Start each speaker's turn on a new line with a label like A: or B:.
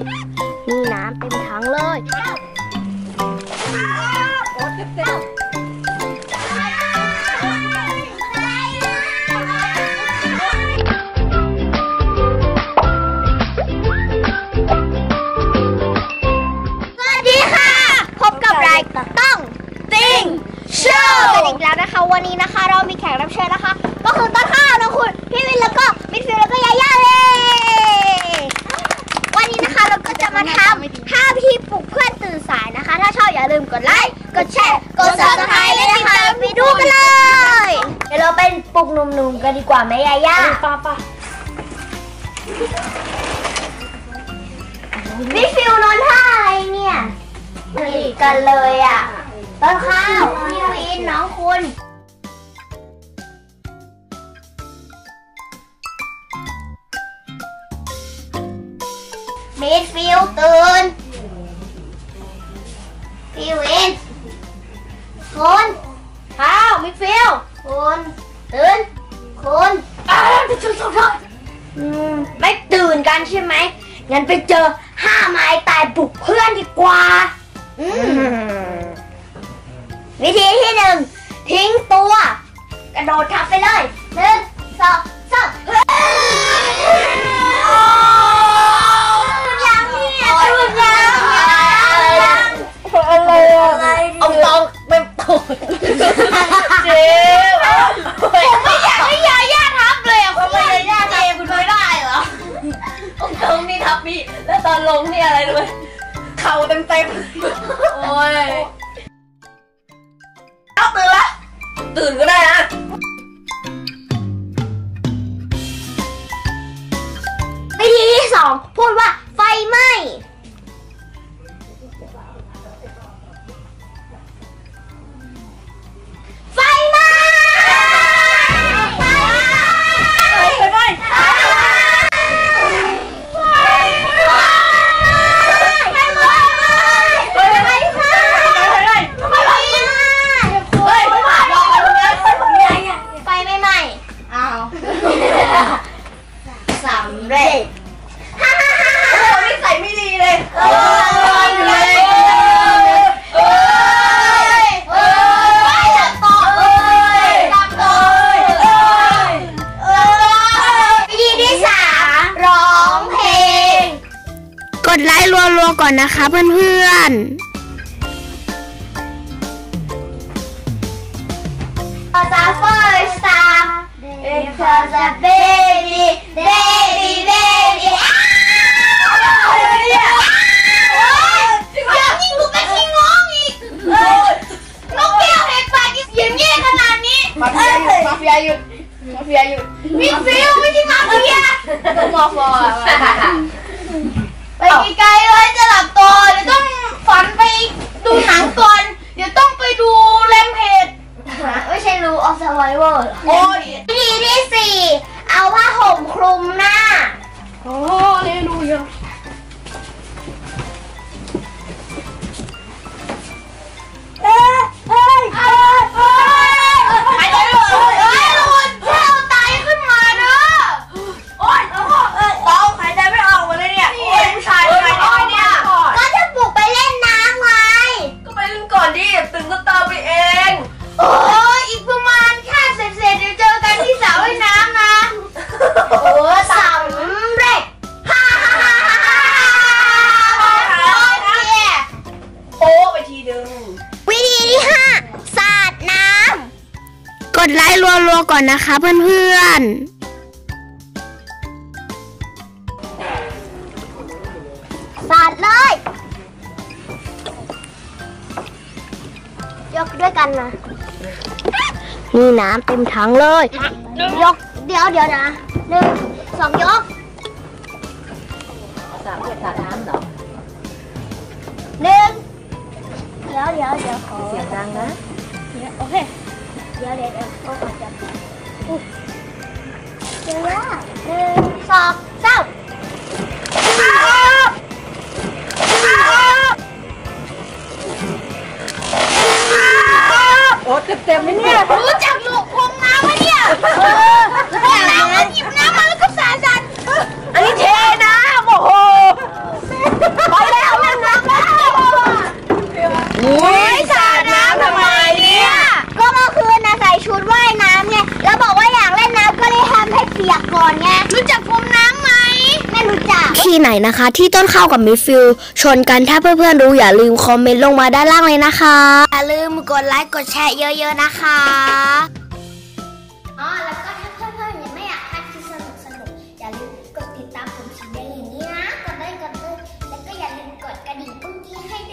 A: นี่น้ำเต็มถังเลยต้องติงโชว์กันอีกแล้วนะคะวันนี้นะคะเรามีแขกรับเชิญนะคะก็คือต้นข้าวน้องคุณพี่วินแล้วก็มิดฟิลแล้วก็ยาย่าเลยวันนี้นะคะเราก็จะมาทำท่าพี่ปลุกเพื่อนตื่นสายนะคะถ้าชอบอย่าลืมกดไลค์กดแชร์กด Subscribe เลยนะคะไปดูกันเลยเดี๋ยวเราเป็นปลุกหนุ่มๆกันดีกว่าไหมยาย่าป่ะมิดฟิลนอนท่าอะไรเนี่ยผลิตกันเลยอ่ะต้นข้าวพี่วินน้องคุณมิดฟิลตื่นพี่วินคุณข้าวมิดฟิลคุณตื่นคุณไม่ตื่นกันใช่ไหมงั้นไปเจอ5 ไม้ตายปลุกเพื่อนดีกว่าวิธีที่ 1ทิ้งตัวกระโดดทับไปเลย1 2 3ยังเนี่ยอะไรเอาตองเป็นตูดเจ๊ผมไม่อยากให้ยาย่าทับเลยอ่ะคุณยาย่าทับคุณไม่ได้เหรอเอาตองนี่ทับพี่แล้วตอนลงนี่อะไรด้วยเข่าเต็มโอ้ยเอาตื่นละตื่นก็ได้นะวิธีที่ 2พูดว่าไฟไหม้ไฟไหม้สำเร็จโอ้ยใส่ไม่ดีเลยวิธีที่ 3ร้องเพลงกดไลค์รัวๆก่อนนะคะเพื่อนๆfirst time because a baby ยังยิ่งกูเป็นขี้งงอีกนกแก้วแหกปากยังแย่ขนาดนี้มาเฟียหยุดมิดฟิลไม่ใช่มาเฟียต้องมาฟอไปไกลๆเลยจะหลับตัวเดี๋ยวต้องฝันไปดูหนังก่อนเดี๋ยวต้องไปดูแรมเพจไม่ใช่รู้ออฟซาวไวอร์โอ้ยวิธีที่ 4เอาผ้าห่มคลุมหน้าโอ้เนี่ยดูเยอะหายใจไม่ออกคุณแค่เอาไตขึ้นมาเด้อโอ๊ยต้องหายใจไม่ออกหมดเลยเนี่ยโอ๊ยผู้ชายทำไมเนี่ยก็จะปลุกไปเล่นน้ำไงก็ไปเล่นก่อนดิตื่นก็ตามไปเองโอ้ยอีกประมาณแค่เสร็จเดี๋ยวเจอกันที่สระว่ายน้ำนะโอ้สำเร็จฮ่าโอ้ไปทีนึงวิธีที่ 5สาดน้ำกดไลค์รัวๆก่อนนะคะเพื่อนๆสาดเลยยกด้วยกันนะนี่น้ำเต็มถังเลยยกเดี๋ยวนะ1 2ยกสาดน้ำเหรอ1เดี๋ยวขอเสียงดังนะโอเคเดี๋ยวขอจับเดี๋ยว1 2 3โอ้เต็มไหมเนี่ยรู้จักหนูพงน้ำไหมเนี่ยพงน้ำแล้วหยิบน้ำมาแล้วก็สาดอันนี้เทน้ำโอ้โหซีนไหนนะคะที่ต้นข้าวกับมิดฟิลชนกันถ้าเพื่อนๆรู้อย่าลืมคอมเมนต์ลงมาด้านล่างเลยนะคะอย่าลืมกดไลค์กดแชร์เยอะๆนะคะแล้วก็ถ้าเพื่อนๆยังไม่อยากพลาดคลิปสนุกอย่าลืมกดติดตามผมสีแดงอย่างนี้นะกดเลยแล้วก็อย่าลืมกดกระดิ่งกุ้งกิ้งให้ด้วย